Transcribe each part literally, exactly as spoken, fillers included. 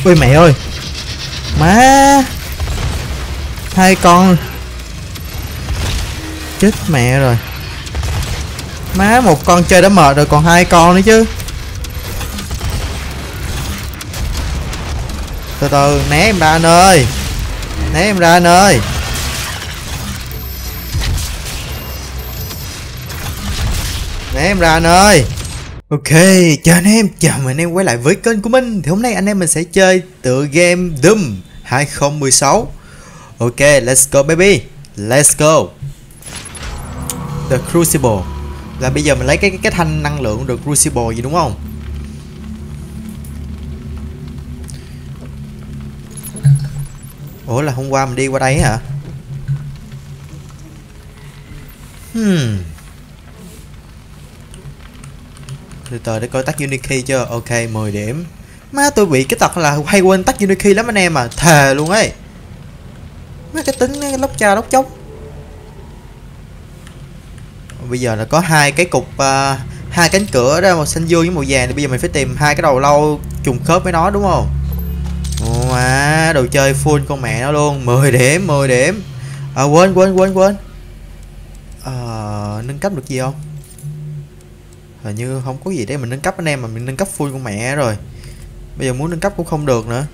Ui mẹ ơi. Má. Hai con. Chết mẹ rồi. Má, một con chơi đã mệt rồi còn hai con nữa chứ. Từ từ, né em ra anh ơi. Né em ra anh ơi. Né em ra anh ơi. Ok, chào anh em, chào mừng anh em quay lại với kênh của mình. Thì hôm nay anh em mình sẽ chơi tựa game Doom hai không một sáu. Ok, let's go baby. Let's go. The Crucible. Là bây giờ mình lấy cái cái, cái thanh năng lượng được Crucible gì đúng không? Ủa là hôm qua mình đi qua đây hả? Hmm. Từ từ để coi tắt Unikey chưa? Ok, mười điểm. Má tôi bị cái tật là hay quên tắt Unikey lắm anh em à. Thề luôn ấy. Má cái tính cái lóc cha lóc chốc. Bây giờ là có hai cái cục uh, hai cánh cửa đó, màu xanh dương với màu vàng. Thì bây giờ mình phải tìm hai cái đầu lâu trùng khớp với nó đúng không? Ồ à, đồ chơi full con mẹ nó luôn. Mười điểm, mười điểm. À quên quên quên quên. À, nâng cấp được gì không? Hình như không có gì để mình nâng cấp anh em, mà mình nâng cấp full con mẹ rồi. Bây giờ muốn nâng cấp cũng không được nữa.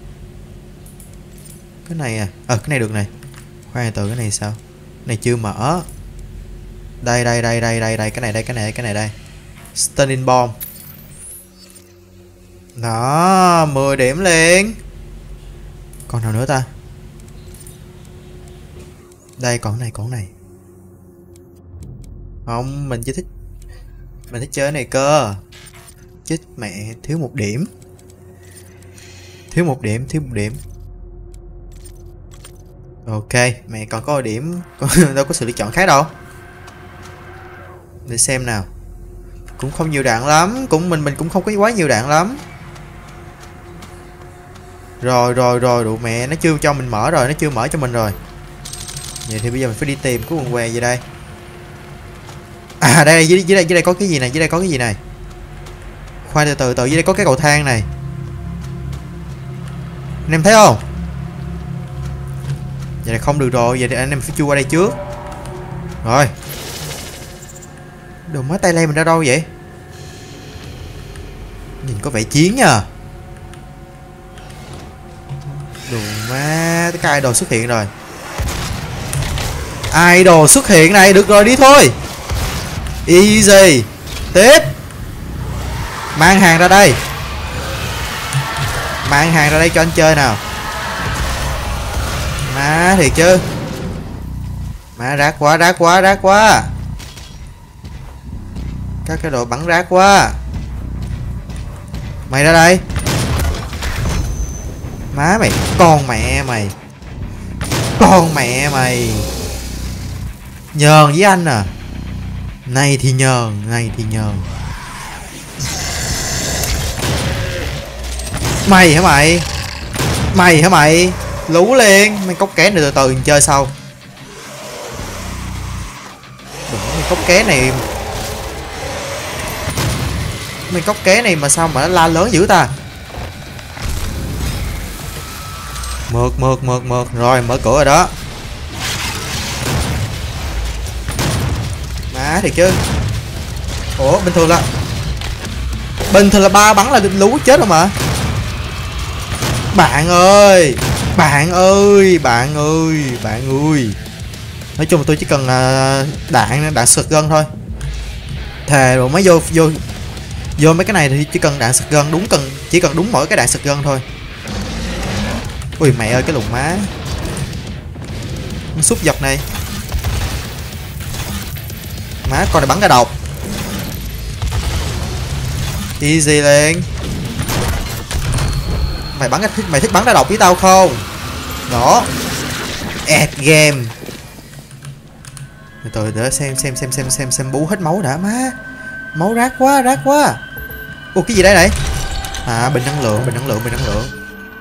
Cái này à, ờ à, cái này được này. Khoan từ cái này sao? Cái này chưa mở. Đây đây đây đây đây đây cái này đây cái này cái này đây. Stunning bomb. Đó, mười điểm liền. Còn nào nữa ta? Đây còn cái này còn cái này. Không, mình chỉ thích mình thích chơi cái này cơ. Chết mẹ, thiếu một điểm. Thiếu một điểm, thiếu một điểm. Ok, mẹ còn có điểm, đâu có sự lựa chọn khác đâu. Để xem nào. Cũng không nhiều đạn lắm, cũng mình mình cũng không có quá nhiều đạn lắm. Rồi rồi rồi, đủ mẹ, nó chưa cho mình mở rồi, nó chưa mở cho mình rồi. Vậy thì bây giờ mình phải đi tìm cái quần què gì đây. À đây, dưới, dưới đây dưới đây có cái gì này, dưới đây có cái gì này. Khoan từ từ từ, dưới đây có cái cầu thang này. Anh em thấy không? Vậy là không được rồi, vậy thì anh em phải chui qua đây trước. Rồi. Đồ mới tay lem mình ra đâu vậy? Nhìn có vẻ chiến nha. Đồ má, cái idol xuất hiện rồi. Idol xuất hiện này, được rồi đi thôi. Easy. Tiếp. Mang hàng ra đây. Mang hàng ra đây cho anh chơi nào. Má thiệt chứ. Má rác quá, rác quá, rác quá. Các cái đồ bắn rác quá. Mày ra đây. Má mày, con mẹ mày. Con mẹ mày. Nhờn với anh à. Này thì nhờn, này thì nhờn. Mày hả mày? Mày hả mày? Lú liền. Mày cốc ké này từ từ mình chơi sau. Đừng mày cốc ké này. Mày cốc ké này mà sao mà nó la lớn dữ ta. Mượt mượt mượt mượt. Rồi mở cửa rồi đó. Má thiệt chứ. Ủa bình thường là Bình thường là ba bắn là lú chết rồi mà. Bạn ơi. Bạn ơi. Bạn ơi. Bạn ơi. Nói chung là tôi chỉ cần đạn Đạn shotgun thôi. Thề rồi mới vô Vô Vô mấy cái này thì chỉ cần đạn shotgun. Đúng cần Chỉ cần đúng mỗi cái đạn shotgun thôi. Ui mẹ ơi cái lùn má. Con súc vật này. Má con này bắn ra độc. Easy liền. Mày bắn thích mày thích bắn ra độc với tao không? Đó. Ad game. Từ từ để xem xem xem xem xem xem bú hết máu đã má. Máu rác quá, rác quá. Ủa cái gì đây này? À bình năng lượng, bình năng lượng, bình năng lượng.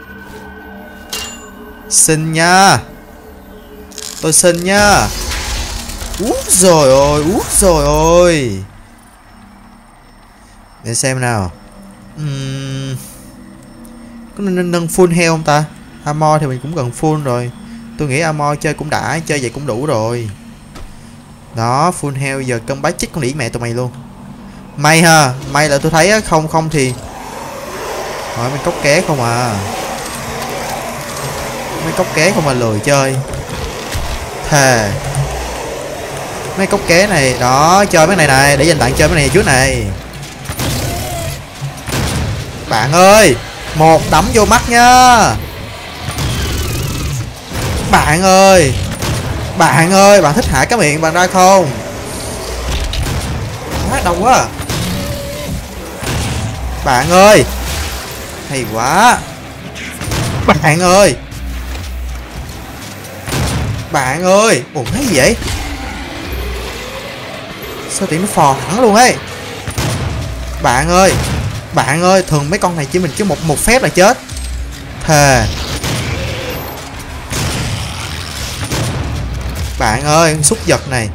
Xin nha. Tôi xin nha. Út rồi ôi, út rồi ôi. Để xem nào. uhm... có nên nâng full heo không ta? Armor thì mình cũng gần full rồi. Tôi nghĩ Armor chơi cũng đã, chơi vậy cũng đủ rồi. Đó, full heo giờ cân bá chích con đĩ mẹ tụi mày luôn. May ha, may là tôi thấy á, không không thì hỏi mấy cốc ké không à. Mấy cốc ké không mà lười chơi. Thề. Mấy cốc ké này, đó, chơi mấy này này, để dành tặng chơi mấy này trước này. Bạn ơi, một đấm vô mắt nhá. Bạn ơi. Bạn ơi, bạn thích hại cái miệng bạn ra không? Quá đau quá. Bạn ơi. Hay quá. Bạn ơi. Bạn ơi. Ủa cái gì vậy? Sao tiện nó phò hẳn luôn ấy. Bạn ơi. Bạn ơi, thường mấy con này chỉ mình chứ một một phép là chết. Thề. Bạn ơi, xúc vật này.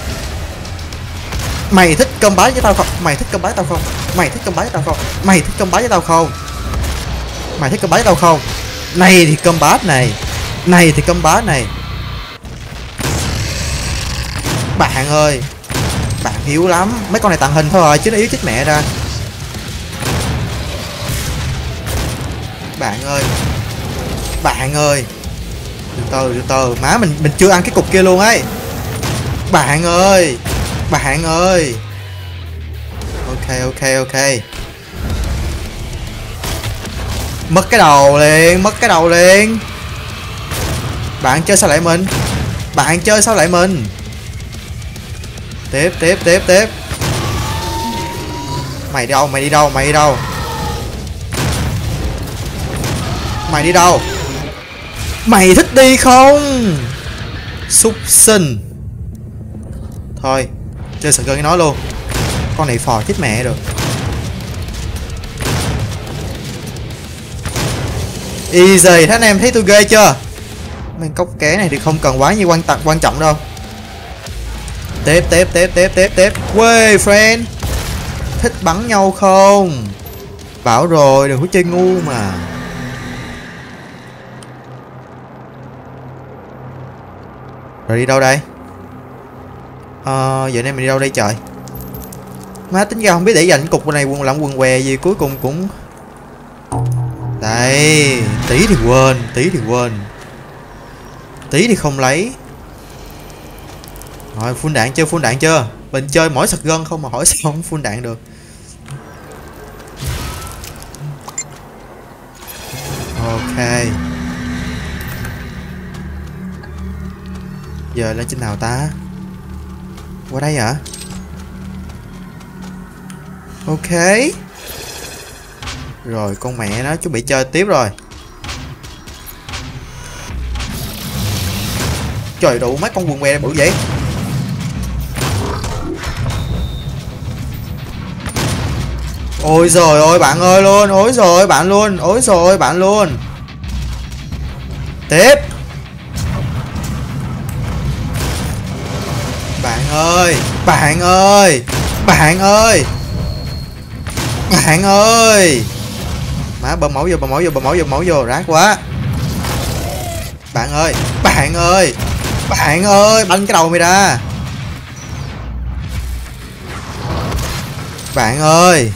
Mày thích combat với tao không? Mày thích combat với tao không? Mày thích combat với tao không? Mày thích combat với tao không? Mày thích combat với tao không? Này thì combat này. Này thì combat này. Bạn ơi. Bạn yếu lắm. Mấy con này tàng hình thôi rồi chứ nó yếu chết mẹ ra. Bạn ơi. Bạn ơi. Từ từ từ từ. Má mình mình chưa ăn cái cục kia luôn ấy. Bạn ơi. Bạn ơi. Ok ok ok. Mất cái đầu liền. Mất cái đầu liền. Bạn chơi sao lại mình? Bạn chơi sao lại mình? Tiếp tiếp tiếp tiếp. Mày đi đâu? Mày đi đâu? Mày đi đâu? Mày đi đâu? Mày thích đi không? Súc sinh. Thôi chơi sợ gân với nó luôn. Con này phò chết mẹ rồi. Easy. Thế anh em thấy tôi ghê chưa? Mấy cốc ké này thì không cần quá nhiều quan trọng quan trọng đâu. Tiếp tiếp tiếp tiếp tiếp tiếp. Quê friend. Thích bắn nhau không? Bảo rồi đừng có chơi ngu mà. Rồi đi đâu đây? Ờ, giờ này mình đi đâu đây trời? Má tính ra không biết để dành cục này quần lặng quần què gì cuối cùng cũng. Đây, tí thì quên, tí thì quên. Tí thì không lấy. Rồi full đạn chưa, full đạn chưa? Mình chơi mỗi sật gân không mà hỏi sao không full đạn được. Ok. Giờ lên trên nào ta? Qua đây hả? Ok. Rồi con mẹ nó chuẩn bị chơi tiếp rồi. Trời đủ mấy con quần què bự vậy. Ôi rồi ôi bạn ơi luôn. Ôi rồi bạn luôn. Ôi rồi bạn luôn. Tiếp. Bạn ơi. Bạn ơi. Bạn ơi. Bạn ơi. Má bơm máu vô bơm máu vô bơm máu vô bơm máu vô. Rác quá. Bạn ơi. Bạn ơi. Bạn ơi. Banh cái đầu mày ra. Bạn ơi.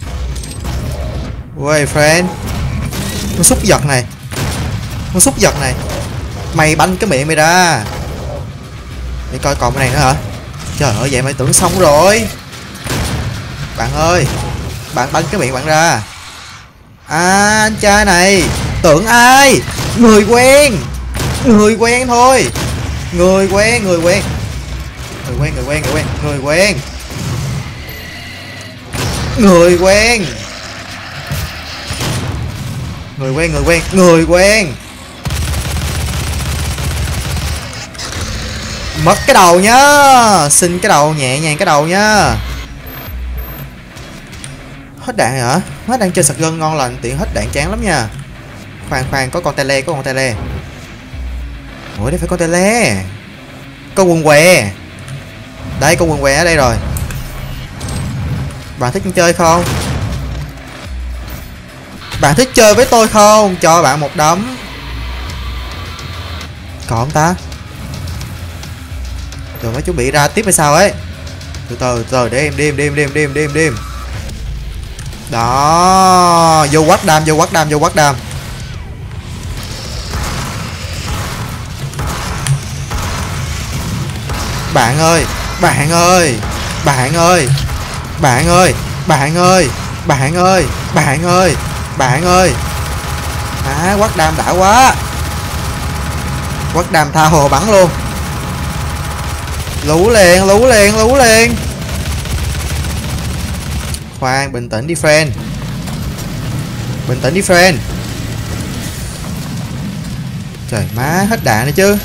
Wait friend. Con xúc vật này. Con xúc vật này. Mày banh cái miệng mày ra. Để coi còn cái này nữa hả? Trời ơi vậy mày tưởng xong rồi. Bạn ơi. Bạn banh cái miệng bạn ra. À anh trai này. Tưởng ai? Người quen. Người quen thôi. Người quen người quen. Người quen người quen người quen. Người quen. Người quen. Người quen người quen người quen. Mất cái đầu nhá. Xin cái đầu nhẹ nhàng cái đầu nhá. Hết đạn hả? Hết đang chơi sật gân ngon lành tiện hết đạn chán lắm nha. Khoan khoan có con tele có con tele. Ủa đây phải con tele. Có quần què. Đây con quần què ở đây rồi. Bạn thích chơi không? Bạn thích chơi với tôi không? Cho bạn một đấm. Còn không ta? Rồi mới chuẩn bị ra tiếp hay sao ấy. Từ từ từ để em đi em đi em đi em đi em đi em đi em đi. Đó, vô quát đam vô quát đam vô quát đam. Bạn ơi, bạn ơi, bạn ơi, bạn ơi, bạn ơi, bạn ơi, bạn ơi, bạn ơi. À, quát đam đã quá. Quát đam tha hồ bắn luôn. Lú liền, lú liền, lú liền. Khoan, bình tĩnh đi friend. Bình tĩnh đi friend. Trời má, hết đạn nữa chứ.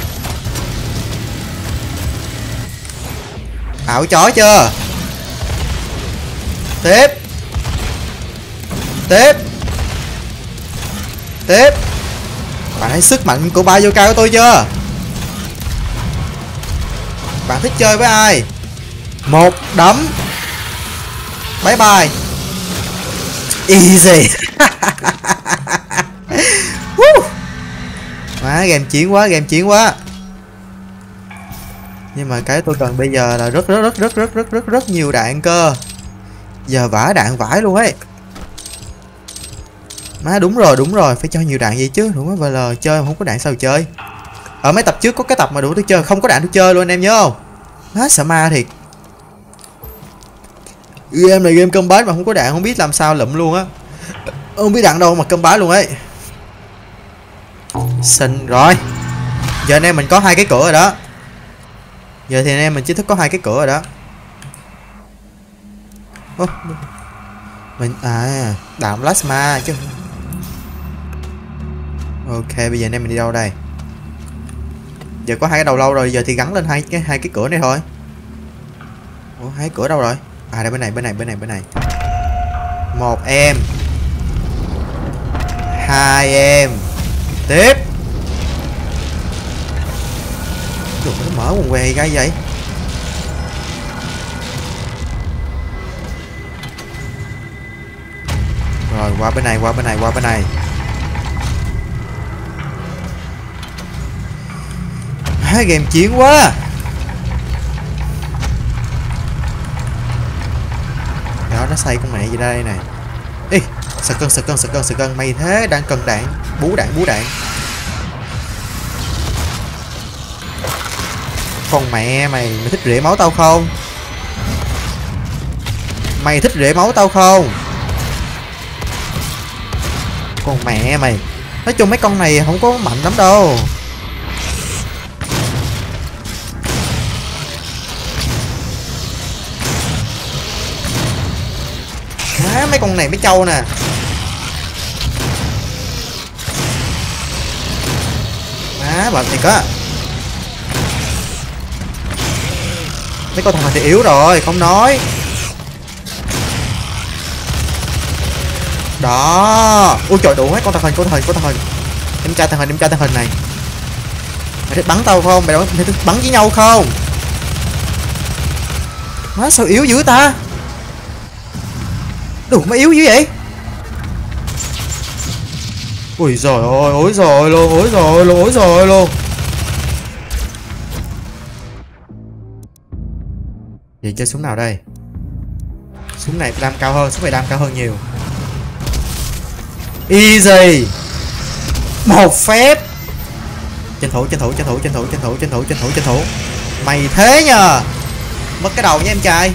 Ảo chó chưa? Tiếp. Tiếp. Tiếp. Bạn thấy sức mạnh của ba vô cao của tôi chưa? Bạn thích chơi với ai? Một đấm. Bye bye. Easy. Má, game chiến quá, game chiến quá. Nhưng mà cái tôi cần bây giờ là rất rất rất rất rất rất rất rất nhiều đạn cơ. Giờ vả đạn vãi luôn ấy. Má đúng rồi, đúng rồi, phải cho nhiều đạn gì chứ, đúng không? vê lờ chơi mà không có đạn sao chơi. Ở mấy tập trước có cái tập mà đủ tôi chơi không có đạn tôi chơi luôn, anh em nhớ không? Má sợ ma thiệt. Game này game combat mà không có đạn không biết làm sao lụm luôn á. Không biết đạn đâu mà combat luôn ấy. Xinh rồi. Giờ anh em mình có hai cái cửa rồi đó. Giờ thì anh em mình chính thức có hai cái cửa rồi đó. Ô, mình à đạn plasma chứ. Ok, bây giờ anh em mình đi đâu đây? Giờ có hai cái đầu lâu rồi, giờ thì gắn lên hai cái hai cái cửa này thôi. Ủa, hai cửa đâu rồi? À đây, bên này bên này bên này bên này. Một em, hai em. Tiếp. Đừng có mở quần què cái vậy. Rồi qua bên này qua bên này qua bên này. Hai game chiến quá. Đó, nó xây con mẹ gì đây nè. Ê, sợ cân sợ cân sợ cân sợ cân mày thế đang cần đạn. Bú đạn bú đạn. Con mẹ mày, mày thích rỉa máu tao không? Mày thích rỉa máu tao không? Con mẹ mày. Nói chung mấy con này không có mạnh lắm đâu. Má, mấy con này mấy trâu nè. Má, bật thiệt á. Mấy con thằng này thì yếu rồi, không nói. Đó. Ui trời, đủ hết con thằng hình, con thằng hình, con thằng hình. Em trai thằng hình, em trai thằng hình này. Mày thích bắn tao không? Mày mày thích bắn với nhau không? Má sao yếu dữ ta? Đủ mà yếu dữ vậy? Ui giời ơi, ối rồi luôn, ối rồi luôn, ối rồi luôn. Vậy chơi súng nào đây? Súng này đam cao hơn, súng này đam cao hơn nhiều. Easy. Một phép. Tranh thủ, tranh thủ, tranh thủ, tranh thủ, tranh thủ, tranh thủ, tranh thủ, tranh thủ. Mày thế nhờ. Mất cái đầu nha em trai.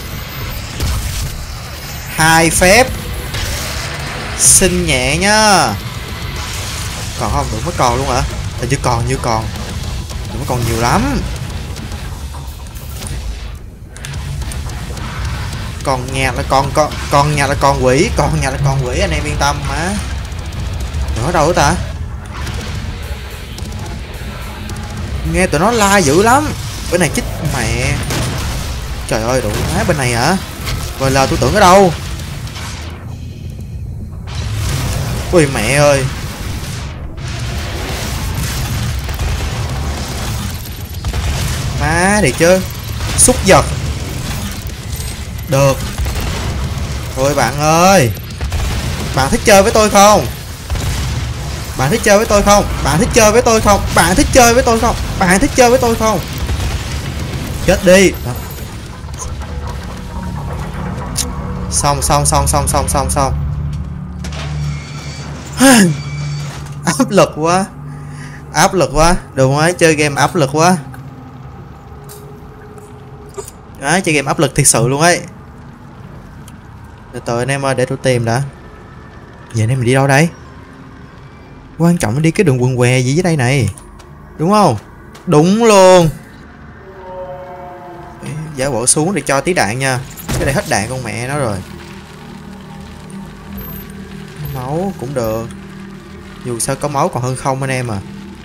Hai phép. Xinh nhẹ nhá. Còn không? Đừng có còn luôn hả? Hình như còn, như còn. Đừng có còn nhiều lắm. Còn nhà là con con con nhà là con quỷ, con nhà là con quỷ, anh em yên tâm má. Ở đâu ta? Nghe tụi nó la dữ lắm. Bên này chích mẹ. Trời ơi, đủ má bên này hả? Rồi là tôi tưởng ở đâu? Ui mẹ ơi. Má thì chứ. Xúc vật. Được. Thôi bạn ơi. Bạn thích chơi với tôi không? Bạn thích chơi với tôi không? Bạn thích chơi với tôi không? Bạn thích chơi với tôi không? Bạn thích chơi với tôi không? Chết đi. Xong xong xong xong xong xong xong. Áp lực quá. Áp lực quá. Đừng nói chơi game áp lực quá. Đấy, chơi game áp lực thiệt sự luôn ấy. Từ từ anh em ơi, để tôi tìm đã. Giờ anh em mình đi đâu đây? Quan trọng đi cái đường quần què gì dưới đây này. Đúng không? Đúng luôn. Giả bộ xuống để cho tí đạn nha. Cái này hết đạn con mẹ nó rồi. Máu cũng được. Dù sao có máu còn hơn không anh em à.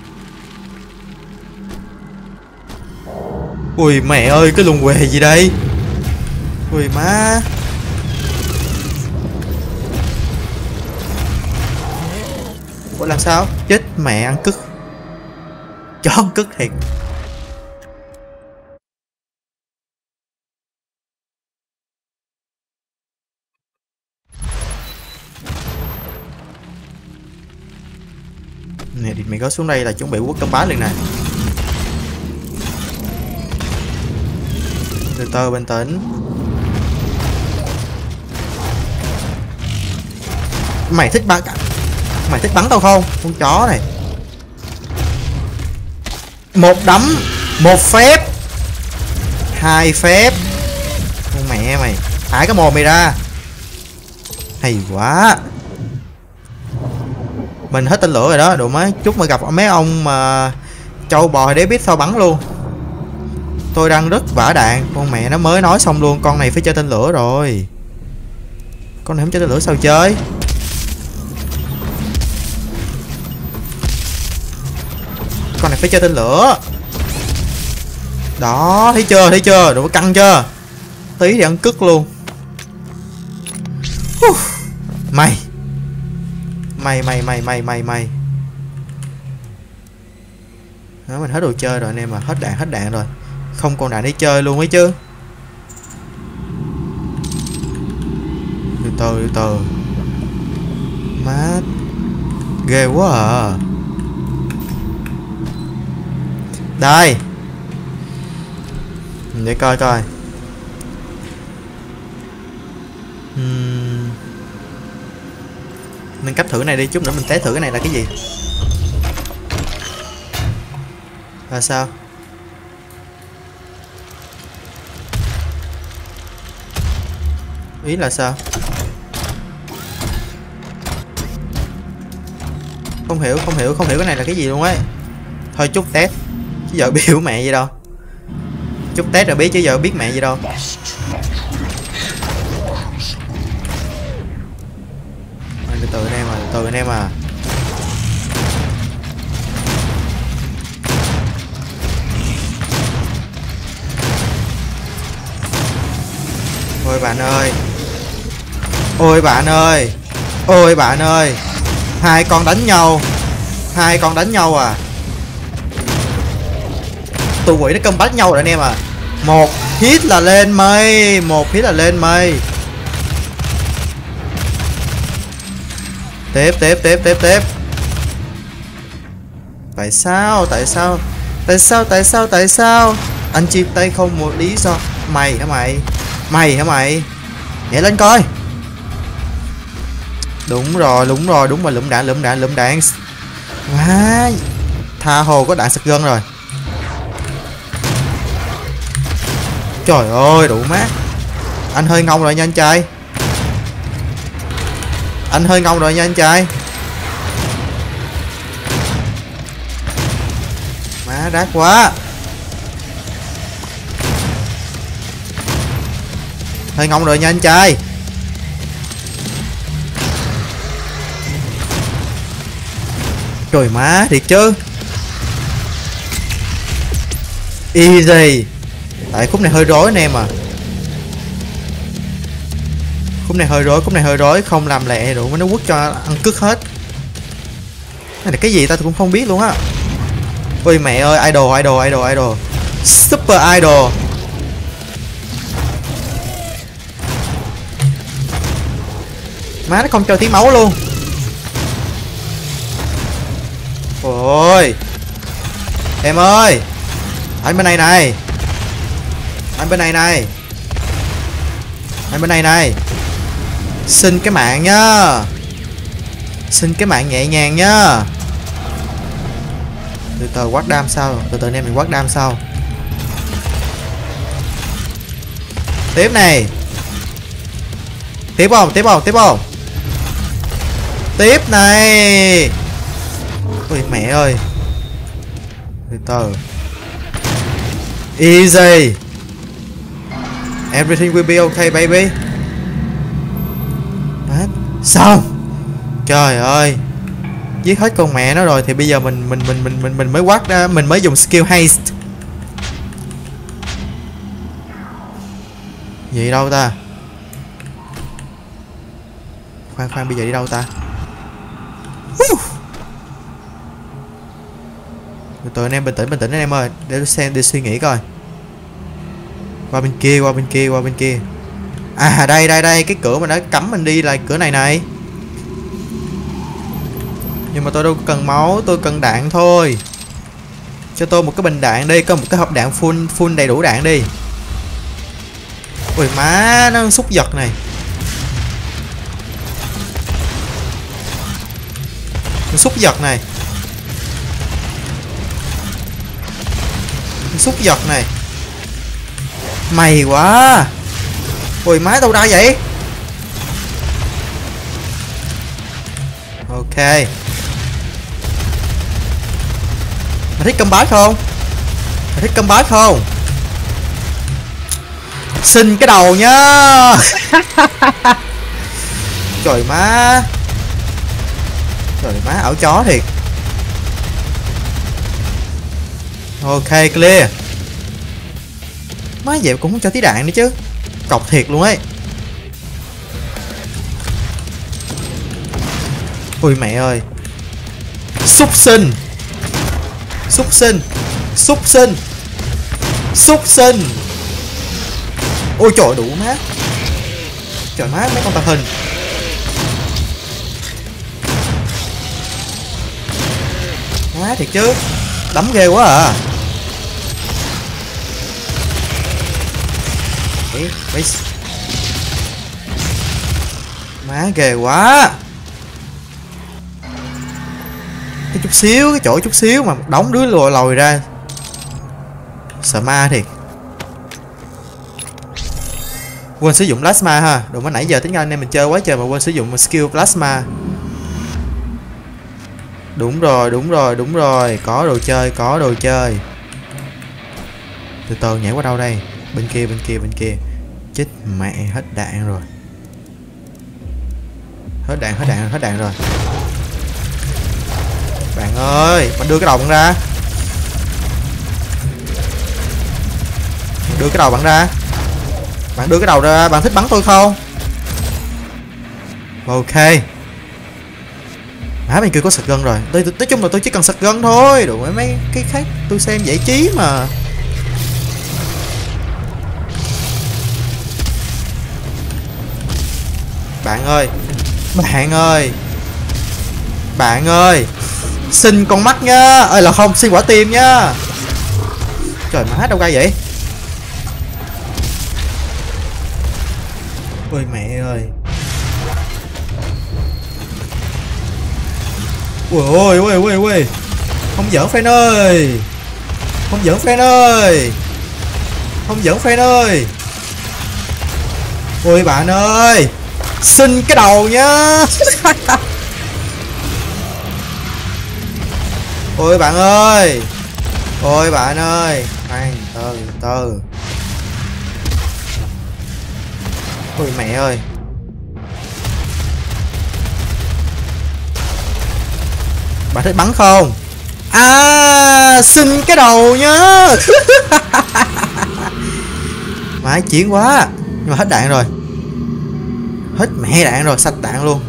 Ui mẹ ơi, cái lùng què gì đây? Ui má. Ủa làm sao? Chết mẹ ăn cứt. Chó ăn cứt thiệt. Nè thì mày có xuống đây là chuẩn bị quốc công bá liền nè. Từ từ bình tĩnh. Mày thích bắn Mày thích bắn tao không? Con chó này. Một đấm. Một phép. Hai phép. Con mẹ mày. Thả cái mồm mày ra. Hay quá. Mình hết tên lửa rồi đó. Đủ mấy chút mà gặp mấy ông mà trâu bò để biết sao bắn luôn. Tôi đang rất vả đạn. Con mẹ nó mới nói xong luôn. Con này phải chơi tên lửa rồi. Con này không chơi tên lửa sao chơi? Con này phải chơi tên lửa. Đó, thấy chưa, thấy chưa, đủ căng chưa? Tí thì ăn cứt luôn. Mày Mày mày mày mày mày mày đó, mình hết đồ chơi rồi anh em, mà hết đạn hết đạn rồi. Không còn đạn để chơi luôn ấy chứ. Từ từ từ từ. Má ghê quá à. Đây để coi coi. uhm. Nên cách thử này đi, chút nữa mình test thử cái này là cái gì. Là sao? Ý là sao? Không hiểu, không hiểu, không hiểu cái này là cái gì luôn ấy. Thôi chút test chứ giờ biểu mẹ gì đâu. Chút test rồi biết chứ giờ biết mẹ gì đâu. Từ từ anh em à, từ từ anh em à. Ôi bạn ơi. Ôi bạn ơi. Ôi bạn ơi. Hai con đánh nhau. Hai con đánh nhau à. Tụi quỷ nó combat nhau rồi anh em à. Một hit là lên mây. Một hit là lên mây. Tiếp tiếp tiếp tiếp tiếp. Tại sao? Tại sao? Tại sao? Tại sao? Tại sao? Anh chim tay không một lý do. Mày hả mày? Mày hả mày? Nhảy lên coi. Đúng rồi, đúng rồi, đúng rồi, lụm đạn, lụm đạn, lụm đạn. Wow. Tha hồ có đạn sực gân rồi. Trời ơi, đủ mát. Anh hơi ngông rồi nha anh trai. Anh hơi ngông rồi nha anh trai. Má rác quá. Hơi ngông rồi nha anh trai. Trời má thiệt chứ. Easy. Tại khúc này hơi rối anh em à. Khúc này hơi rối, khúc này hơi rối. Không làm lẹ đủ nó quất cho ăn cứt hết. Này là cái gì ta cũng không biết luôn á. Ôi mẹ ơi, idol, idol, idol, idol. Super idol. Má nó không cho tí máu luôn. Ôi em ơi, anh bên này này, anh bên này này, anh bên này này, xin cái mạng nhá, xin cái mạng nhẹ nhàng nhá. Từ từ quát đam sao, từ từ anh em mình quát đam sao. Tiếp này, tiếp không, tiếp không, tiếp không, tiếp này. Ôi mẹ ơi, từ từ, easy, everything will be okay baby. Đó. Xong. Trời ơi, giết hết con mẹ nó rồi thì bây giờ mình mình mình mình mình mình mới quát ra, mình mới dùng skill haste. Gì đâu ta? Khoan khoan, bây giờ đi đâu ta? Từ từ anh em, bình tĩnh bình tĩnh anh em ơi, để tôi xem, để suy nghĩ coi. Qua bên kia, qua bên kia, qua bên kia. À đây đây đây, cái cửa mà nó cấm mình đi là cửa này này. Nhưng mà tôi đâu cần máu, tôi cần đạn thôi. Cho tôi một cái bình đạn đi, có một cái hộp đạn full full đầy đủ đạn đi. Ui má, nó xúc vật này. Nó xúc vật này. Nó xúc vật này. Mày quá. Ui má, đâu ra vậy? Ok. Mày thích combat không? Mày thích combat không? Xin cái đầu nhá. Trời má. Trời má, ảo chó thiệt. Ok, clear. Má vậy cũng không cho tí đạn nữa chứ. Cọc thiệt luôn ấy. Ui mẹ ơi. Súc sinh. Súc sinh. Súc sinh. Súc sinh. Ôi trời, đủ má. Trời má, mấy con tàng hình. Má thiệt chứ. Đấm ghê quá à. Má ghê quá. Cái chút xíu, cái chỗ chút xíu mà đóng đứa lùi lòi ra. Sợ ma thiệt. Quên sử dụng plasma ha. Đồ mới nãy giờ tính ra anh em mình chơi quá trời mà quên sử dụng skill plasma. Đúng rồi, đúng rồi, đúng rồi. Có đồ chơi, có đồ chơi. Từ từ nhảy qua đâu đây? Bên kia, bên kia, bên kia. Chết mẹ, hết đạn rồi. Hết đạn, hết đạn, hết đạn rồi. Bạn ơi, bạn đưa cái đầu bạn ra. Bạn đưa cái đầu bạn ra. Bạn đưa cái đầu ra, bạn thích bắn tôi không? Ok. Má bên kia có shotgun rồi. Tôi, tôi, nói chung là tôi chỉ cần shotgun thôi. Đủ mấy, mấy cái khác tôi xem giải trí mà. Bạn ơi. Bạn ơi. Bạn ơi. Xin con mắt nhá. Ơi là không, xin quả tim nhá. Trời má, đâu ra vậy? Ôi mẹ ơi. Ui ôi ui ui ui. Không giỡn fan ơi. Không giỡn fan ơi. Không giỡn fan ơi. Ôi bạn ơi. Xin cái đầu nhá. Ôi bạn ơi. Ôi bạn ơi. Khoan, từ từ. Ôi mẹ ơi. Bạn thích bắn không? À, xin cái đầu nhá. Má chiến quá. Nhưng mà hết đạn rồi. Hết mẹ đạn rồi, sạch đạn luôn.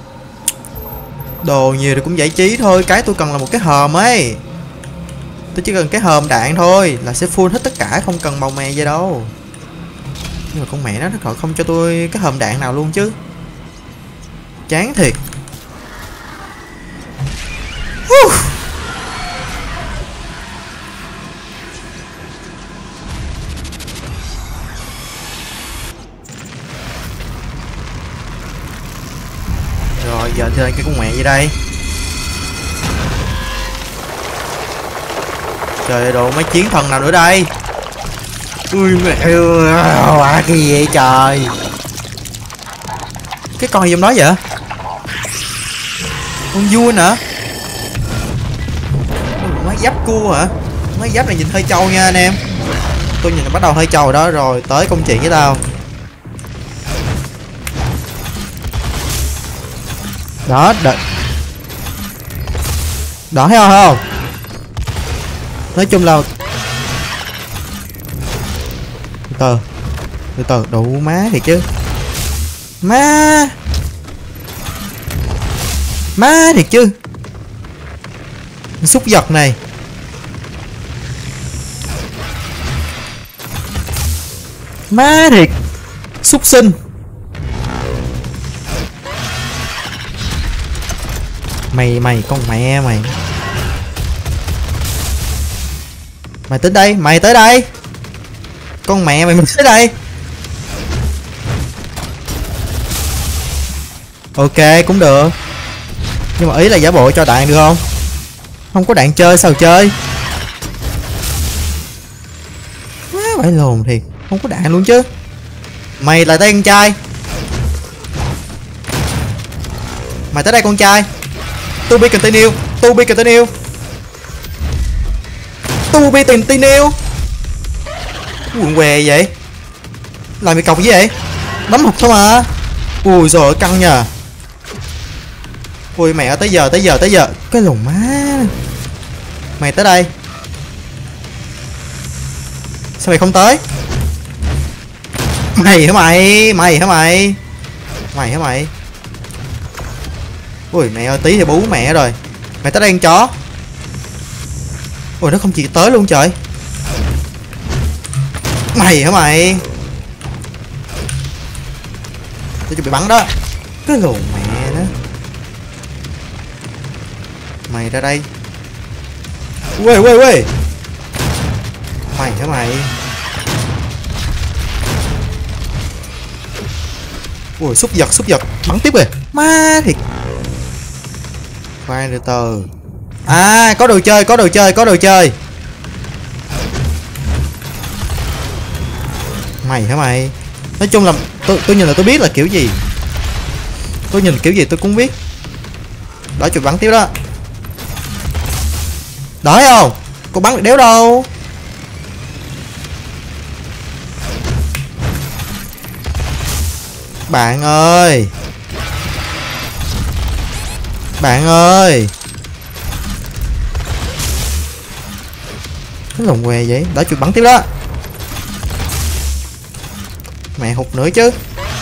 Đồ nhiều thì cũng giải trí thôi. Cái tôi cần là một cái hòm ấy. Tôi chỉ cần cái hòm đạn thôi là sẽ full hết tất cả, không cần màu mè gì đâu. Nhưng mà con mẹ nó nó không cho tôi cái hòm đạn nào luôn chứ. Chán thiệt. Uh. Rồi giờ chơi cái con mẹ gì đây? Trời ơi, đồ mấy chiến thần nào nữa đây? Ui mẹ ơi, cái gì vậy trời? Cái con gì trong đó vậy? Con vua hả? Máy giáp cua hả? Máy giáp này nhìn hơi trâu nha anh em. Tôi nhìn bắt đầu hơi trâu đó. Rồi tới công chuyện với tao. Đó đợi. Đó thấy không, thấy không? Nói chung là từ từ từ từ đủ má thiệt chứ. Má má thiệt chứ. Xúc vật này. Má thiệt. Xúc sinh. Mày mày con mẹ mày. Mày tới đây, mày tới đây. Con mẹ mày, mày tới đây. Ok cũng được. Nhưng mà ý là giả bộ cho đạn được không? Không có đạn chơi sao chơi? Má phải lồn thiệt. Không có đạn luôn chứ. Mày là tay con trai. Mày tới đây con trai. To be continue. To be continue. To be continue. Quần què vậy? Làm việc cọc gì vậy? Bấm hụt thôi mà. Ui rồi căng nhờ. Ui mẹ, tới giờ tới giờ tới giờ. Cái lùn má. Mày tới đây. Sao mày không tới? Mày hả mày? Mày hả mày? Mày hả mày? Ui mẹ ơi, tí thì bú mẹ rồi. Mày tới đây con chó. Ui nó không chịu tới luôn trời. Mày hả mày? Tôi chuẩn bị bắn đó. Cái lùn mẹ đó. Mày ra đây. Ui ui ui. Mày hả mày? Ui xúc vật xúc vật. Bắn tiếp rồi. Má thiệt. Khoan từ từ. À có đồ chơi có đồ chơi có đồ chơi. Mày hả mày? Nói chung là tôi tôi nhìn là tôi biết là kiểu gì. Tôi nhìn kiểu gì tôi cũng biết. Đó chụp bắn tiếp đó. Đó thấy không? Cô bắn được đéo đâu. Bạn ơi. Bạn ơi. Cái lồng què vậy. Đó chụp bắn tiếp đó. Mẹ hụt nữa chứ.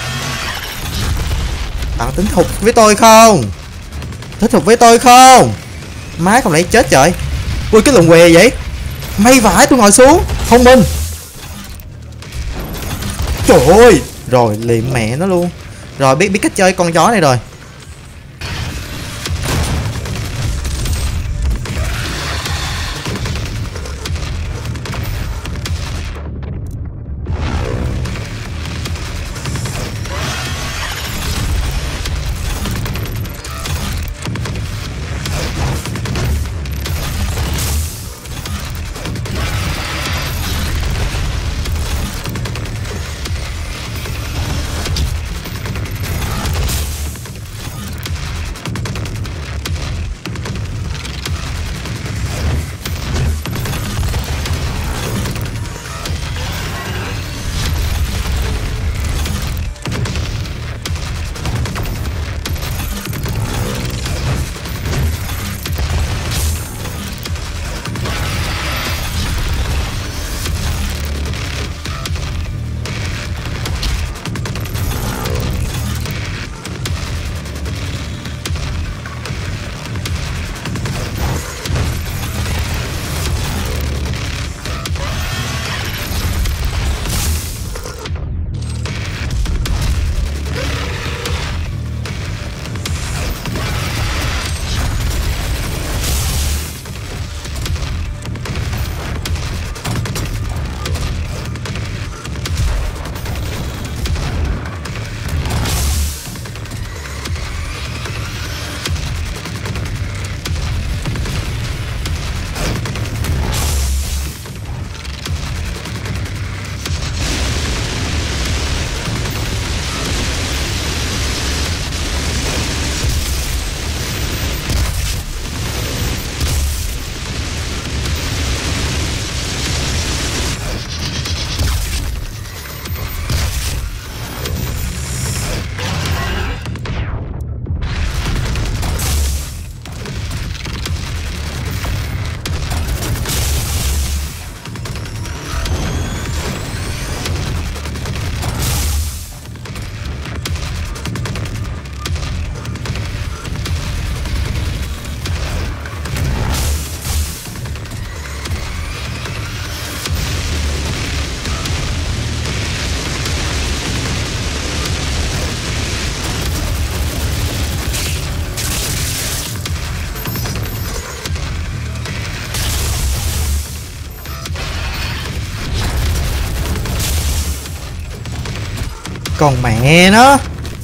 Bạn tính hụt với tôi không? Thích hụt với tôi không? Má không lẽ chết trời. Ui cái lồng què vậy. May vãi tôi ngồi xuống. Thông minh. Trời ơi. Rồi liệm mẹ nó luôn. Rồi biết biết cách chơi con chó này rồi. Còn mẹ nó.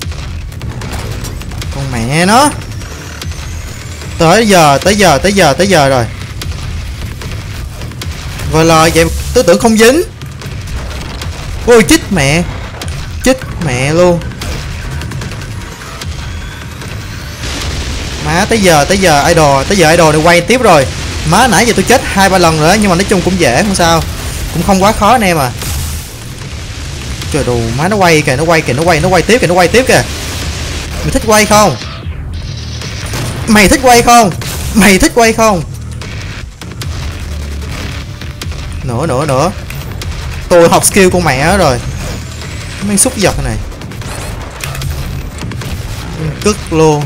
Còn mẹ nó. Tới giờ, tới giờ, tới giờ, tới giờ rồi. Vừa lời vậy tôi tưởng không dính. Ôi chích mẹ. Chích mẹ luôn. Má tới giờ, tới giờ idol, tới giờ idol này quay tiếp rồi. Má nãy giờ tôi chết hai ba lần nữa nhưng mà nói chung cũng dễ không sao. Cũng không quá khó anh em à. Trời đồ má nó quay kìa, nó quay kìa, nó quay, nó quay tiếp kìa, nó quay tiếp kìa. Mày thích quay không? Mày thích quay không? Mày thích quay không? Nữa nữa nữa. Tôi học skill con mẹ đó rồi. Mấy xúc vật này. Cất luôn.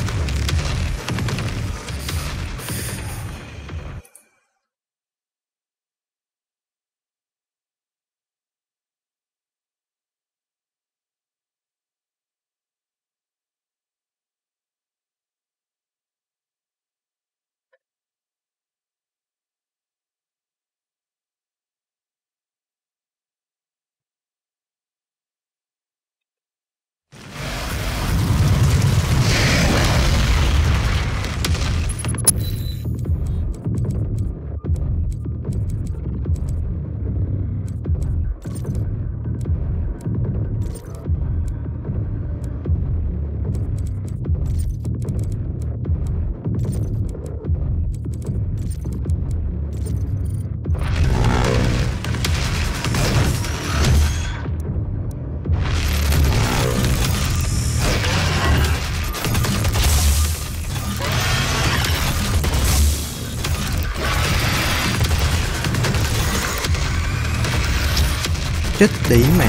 Chết đĩ mẹ.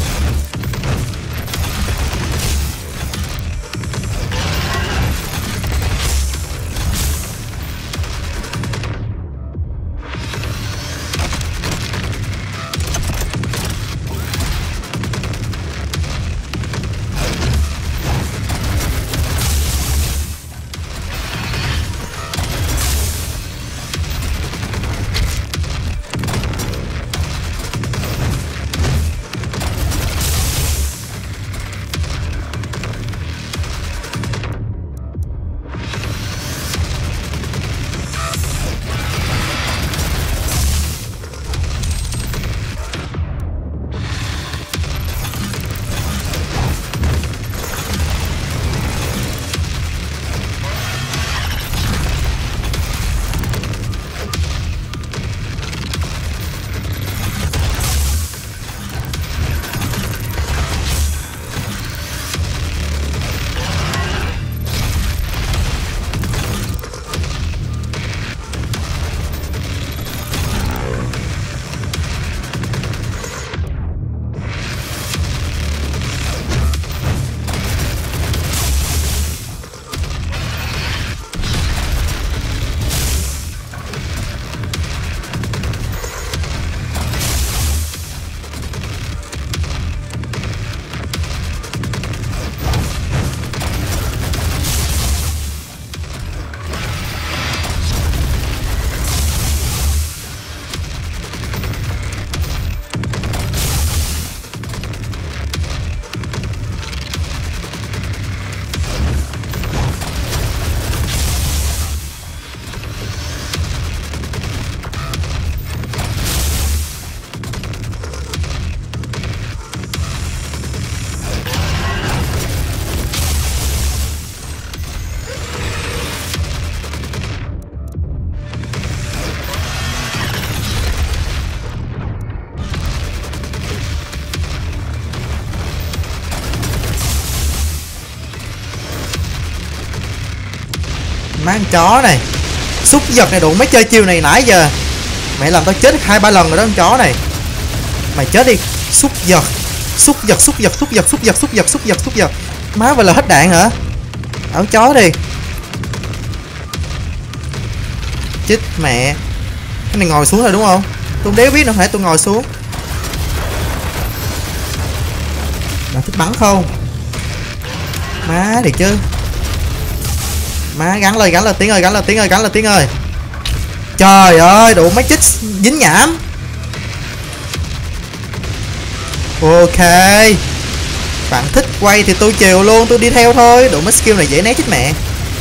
Má con chó này. Xúc vật này đủ mấy chơi chiêu này nãy giờ. Mẹ làm tao chết hai ba lần rồi đó con chó này. Mày chết đi. Xúc vật. Xúc vật, xúc vật, xúc vật, xúc vật, xúc vật, xúc vật, xúc vật. Má vậy là hết đạn hả? Ảo chó đi. Chết mẹ. Cái này ngồi xuống rồi đúng không? Tôi không đéo biết nữa, phải tôi ngồi xuống. Bạn thích bắn không? Má thiệt chứ. Má gắn lên, gắn lên Tiến ơi, gắn lên Tiến ơi, gắn lên Tiến ơi. Trời ơi, đủ mấy chích dính nhảm. Ok. Bạn thích quay thì tôi chiều luôn, tôi đi theo thôi. Đủ mấy skill này dễ né chết mẹ.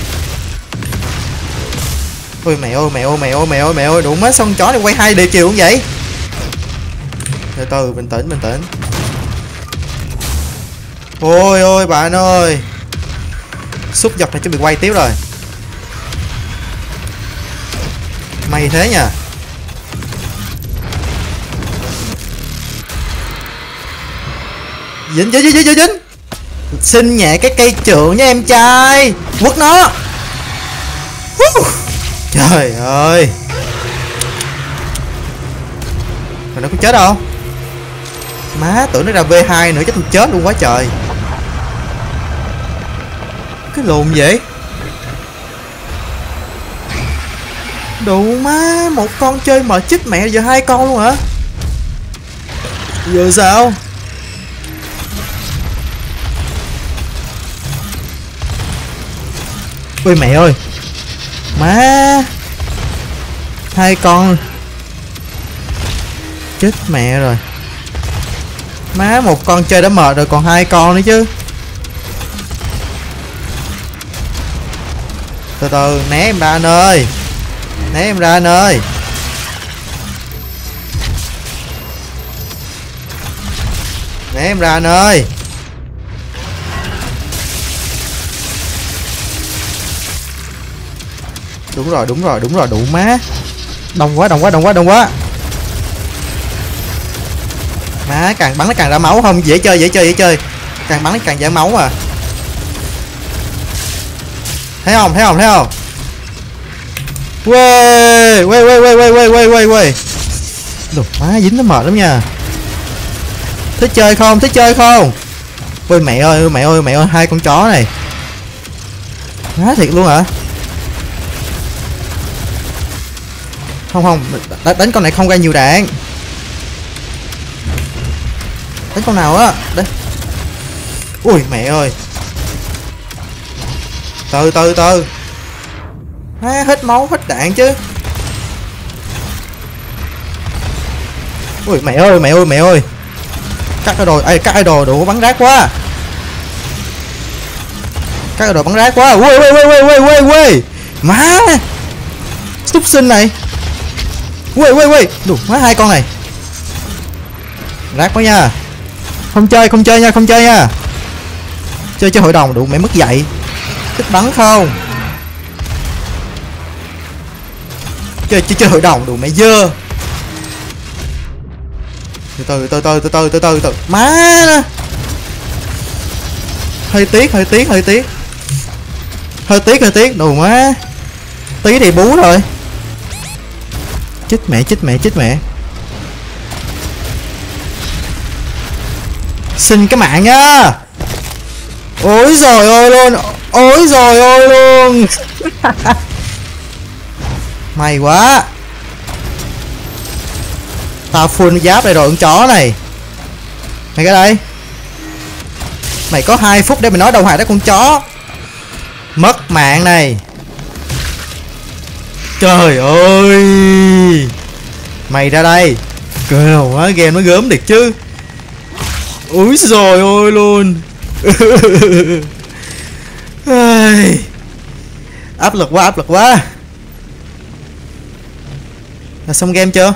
Ôi mẹ ơi mẹ ơi mẹ ơi mẹ ơi mẹ ơi, đủ mấy xong chó này quay hai đều chiều không vậy? Từ từ, bình tĩnh bình tĩnh. Ôi ôi bạn ơi, xúc vật này chuẩn bị quay tiếp rồi. May thế nha. Dính dính dính dính dính. Xin nhẹ cái cây trượng nha em trai. Quất nó. Trời ơi. Rồi nó có chết đâu. Má tưởng nó ra vê hai nữa chắc tôi chết luôn quá trời. Cái lùn vậy. Đủ má, một con chơi mà chích mẹ giờ hai con luôn hả? Giờ sao? Ôi mẹ ơi. Má. Hai con. Chết mẹ rồi. Má, một con chơi đã mệt rồi còn hai con nữa chứ. Từ từ, né em ra anh ơi. Né em ra anh ơi. Né em ra anh ơi. Đúng rồi đúng rồi đúng rồi, đủ má. Đông quá đông quá đông quá đông quá. Má, càng bắn nó càng ra máu không? Dễ chơi dễ chơi dễ chơi. Càng bắn nó càng ra máu à. Thấy không thấy không thấy không? Quê quê quê quê quê quê quê quê quê. Đồ má, dính nó mệt lắm nha. Thích chơi không? Thích chơi không? Ôi mẹ ơi mẹ ơi mẹ ơi, hai con chó này. Má thiệt luôn hả? Không không, đánh con này không ra nhiều đạn. Đánh con nào á? Đấy. Ui mẹ ơi. Từ từ từ. À, hết máu hết đạn chứ. Ui mẹ ơi mẹ ơi mẹ ơi. Cắt cái đồ, ê cắt cái đồ đủ bắn rác quá. Cắt cái đồ bắn rác quá. Ui ui ui ui ui ui ui. Má. Súc sinh này. Ui ui ui. Đủ má, hai con này. Rác quá nha. Không chơi không chơi nha, không chơi nha. Chơi cho hội đồng đủ mẹ mất dạy. Thích bắn không? Chơi chơi chơi hội đồng đủ mẹ dơ. Từ từ từ từ từ từ từ từ từ. Má. Hơi tiếc hơi tiếc hơi tiếc. Hơi tiếc hơi tiếc đủ má. Tí thì bú rồi. Chết mẹ chết mẹ chết mẹ. Xin cái mạng nhá. Ôi rồi ôi luôn. Ôi rồi ôi luôn. May quá. Tao full giáp đây rồi con chó này. Mày cái đây. Mày có hai phút để mày nói đầu hàng đó con chó. Mất mạng này. Trời ơi. Mày ra đây. Kêu quá, game nó gớm thiệt chứ. Úi rồi ôi luôn. Áp lực quá áp lực quá. Là xong game chưa?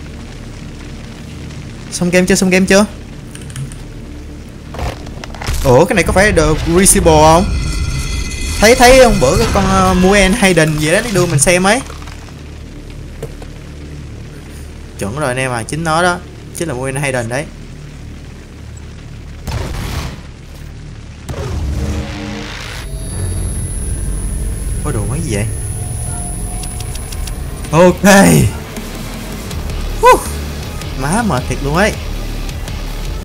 Xong game chưa xong game chưa? Ủa cái này có phải The Crucible không? Thấy thấy hôm bữa cái con uh, Muen Hayden gì đó đi đưa mình xem ấy. Chuẩn rồi anh em à, chính nó đó. Chính là Muen Hayden đấy. Có đồ mấy gì vậy? Ok. uh, Má mệt thiệt luôn ấy.